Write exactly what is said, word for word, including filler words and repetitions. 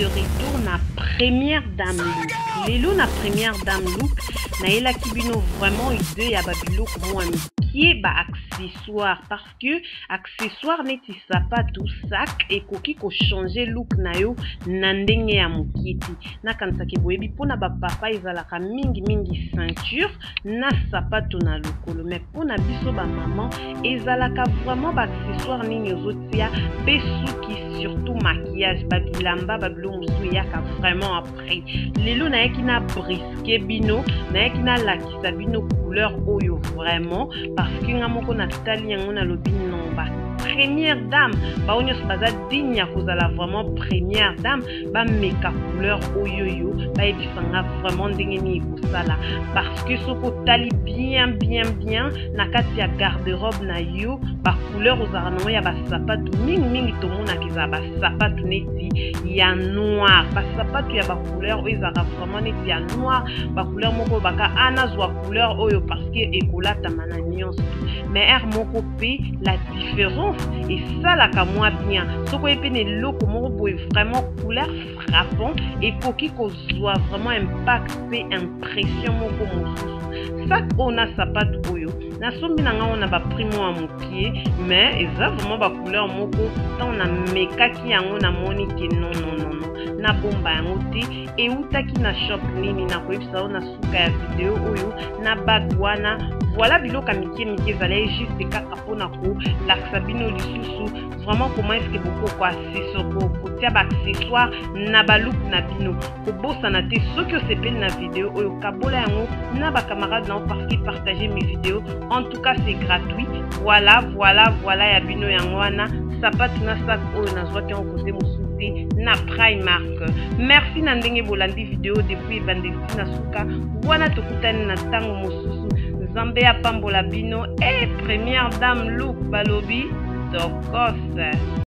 retour na première dame look. Lelo na première dame look na ela kibino vraiment idée ya babiloko mo qui est ba accessoire parce que accessoire neti sapato sac et koki ko changer look na yo na ndenge ya mokieti na kanisa ke boyebi pona ba papa ezalaka mingi mingi ceinture na sapato na lokolo mais pona biso ba maman ezalaka vraiment ba accessoire nini ozotia pe suki surtout maquillage ba bilamba ba biloko mosusu yaka vraiment après lelo na yaki na brisque bino na yaki na lakisa bino couleur oyo vraiment parce que ngamoko na tali yango na lobi non ba première dame ba onyo baza digne ya kozala vraiment première dame ba meka couleur oyo yo ba ebisanga vraiment ndenge ni ekosala parce que soko tali bien bien bien na kati ya garde-robe na yo ba couleur ozala nango ya ba sapato mingi mingi tomona kiza ba sapato neti ya noir ba sapato ya ba couleur oyo ezala vraiment neti ya noir ba couleur moko baka ana zwa couleur oyo parce que ekolata mana nyonso mais er moko pe la différence et ça la ka moi bien soko epene loko moko boye vraiment couleur frappant et koki ko zwa vraiment impact pe impression moko mosusu ça on a sapato oyo na sombi na nga on a ba primo à mokie mais eza vraiment ba couleur moko tant on a mekaki yango na moni ke non non non non na bomba yango te e utaki na shop nini na koyebisa na suka ya video oyo na bagwana voilà biloka mikie mikie ezali juste kaka mpona kolakisa bino lisusu vraiment comment est-ce que beaucoup quoi kotia baaccessoire na balook na bino kobosana te soki osepeli na video oyo kabola yango na bacamarade nao parce qu'ils partagent mes vidéos en tout cas c'est gratuit voilà voilà voilà ya bino yango wana sapato na sac oyo nazwaki yango kote mosusu na Primark. Merci na ndenge bolandi video depuis ebandeli na suka wana tokutani na tango mosusu Nzambe ya pambola bino et première dame look balobi tokos.